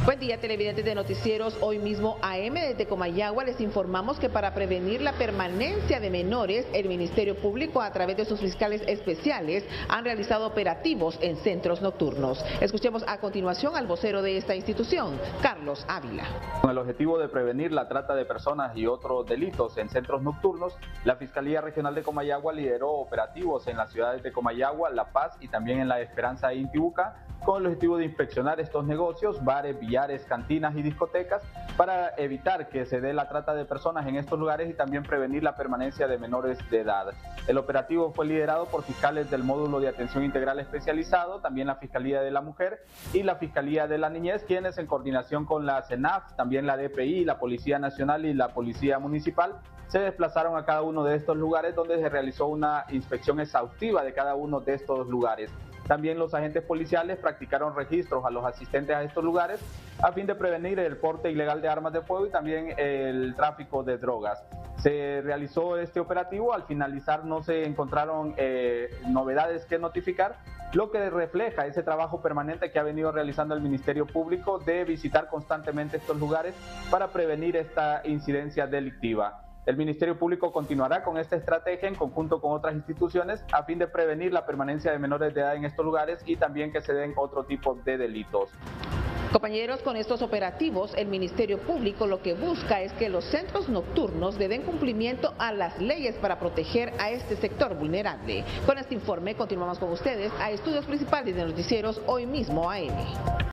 Buen día, televidentes de Noticieros. Hoy mismo AM desde Comayagua les informamos que para prevenir la permanencia de menores, el Ministerio Público a través de sus fiscales especiales han realizado operativos en centros nocturnos. Escuchemos a continuación al vocero de esta institución, Carlos Ávila. Con el objetivo de prevenir la trata de personas y otros delitos en centros nocturnos, la Fiscalía Regional de Comayagua lideró operativos en las ciudades de Comayagua, La Paz y también en La Esperanza e Intibucá, con el objetivo de inspeccionar estos negocios, bares, billares, cantinas y discotecas, para evitar que se dé la trata de personas en estos lugares y también prevenir la permanencia de menores de edad. El operativo fue liderado por fiscales del Módulo de Atención Integral Especializado, también la Fiscalía de la Mujer y la Fiscalía de la Niñez, quienes en coordinación con la CENAF, también la DPI, la Policía Nacional y la Policía Municipal, se desplazaron a cada uno de estos lugares donde se realizó una inspección exhaustiva de cada uno de estos lugares. También los agentes policiales practicaron registros a los asistentes a estos lugares a fin de prevenir el porte ilegal de armas de fuego y también el tráfico de drogas. Se realizó este operativo, al finalizar no se encontraron novedades que notificar, lo que refleja ese trabajo permanente que ha venido realizando el Ministerio Público de visitar constantemente estos lugares para prevenir esta incidencia delictiva. El Ministerio Público continuará con esta estrategia en conjunto con otras instituciones a fin de prevenir la permanencia de menores de edad en estos lugares y también que se den otro tipo de delitos. Compañeros, con estos operativos, el Ministerio Público lo que busca es que los centros nocturnos le den cumplimiento a las leyes para proteger a este sector vulnerable. Con este informe continuamos con ustedes a Estudios Principales de Noticieros Hoy Mismo AM.